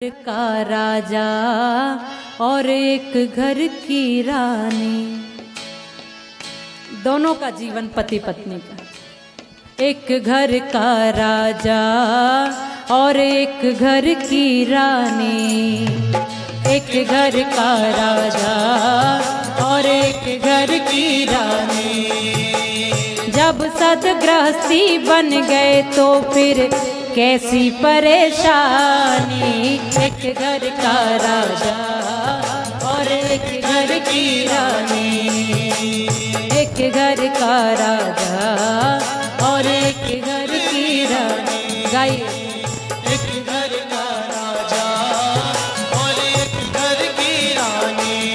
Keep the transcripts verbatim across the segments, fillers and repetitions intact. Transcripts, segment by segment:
का राजा और एक घर की रानी, दोनों का जीवन पति पत्नी का। एक घर का राजा और एक घर की रानी, एक घर का राजा और एक घर की रानी। जब सदगृहस्थी बन गए तो फिर कैसी परेशानी। एक घर का राजा और एक घर की रानी, एक घर का राजा और एक घर की रानी। गाइए। एक घर का राजा और एक घर की रानी।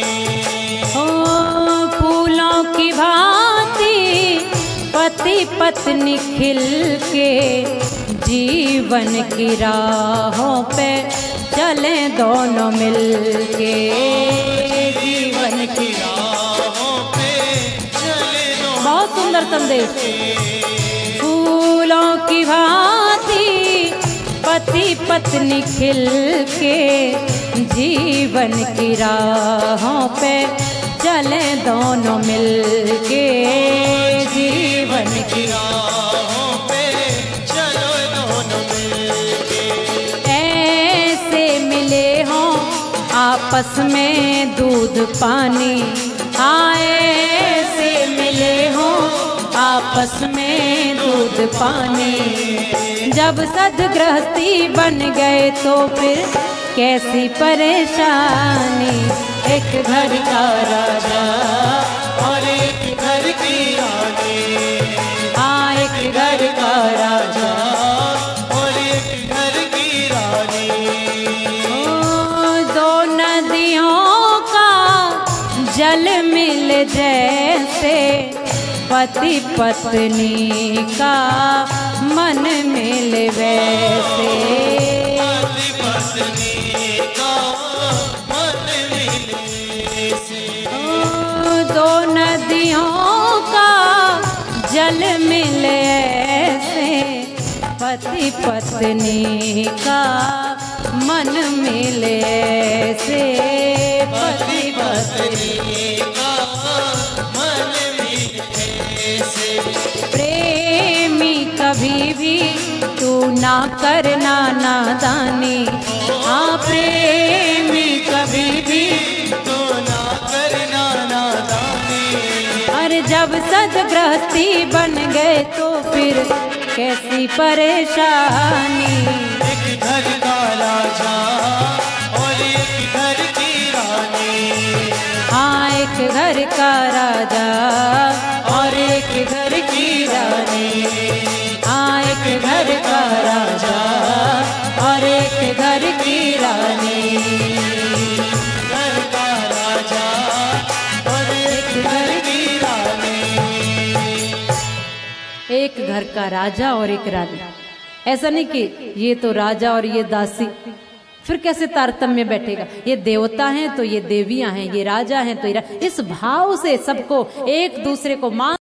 ओ फूलों की भांति पति पत्नी खिल के जीवन की राहों पे चले दोनों मिलके। जीवन की राहों पे चले दोनों। बहुत सुंदर संदेश। फूलों की भांति पति पत्नी खिल के जीवन की राहों पे चले दोनों मिलके। जीवन की राहों पे चलो दोनों मिलके। ऐसे मिले हों आपस में दूध पानी, आए से मिले हों आपस में दूध पानी। जब सदगृहस्थी बन गए तो फिर कैसी परेशानी। एक घर का राजा और एक घर की रानी। हाँ, एक घर का राजा और एक घर की रानी। ओ, दो नदियों का जल मिल जैसे पति पत्नी का मन मिल वैसे। पति पत्नी का मन मिले से। ओ, दो नदियों का जल मिले ऐसे पति पत्नी का मन मिले ऐसे। पति पत्नी का मन मिले से। प्रेमी कभी भी तू ना करना नादानी। हाँ, प्रेमी कभी भी तो ना करना नादानी। अरे जब सदगृहस्थी बन गए तो फिर कैसी परेशानी। एक घर का राजा और एक घर की रानी। हाँ, एक घर का राजा और एक घर की रानी। हाँ, एक घर का राजा और एक घर की रानी। घर का राजा और एक घर की रानी। एक घर का राजा और एक रानी। ऐसा नहीं कि ये तो राजा और ये दासी, फिर कैसे तारतम्य बैठेगा। ये देवता हैं तो ये देवियां हैं, ये राजा हैं तो ये रा... इस भाव से सबको एक दूसरे को मान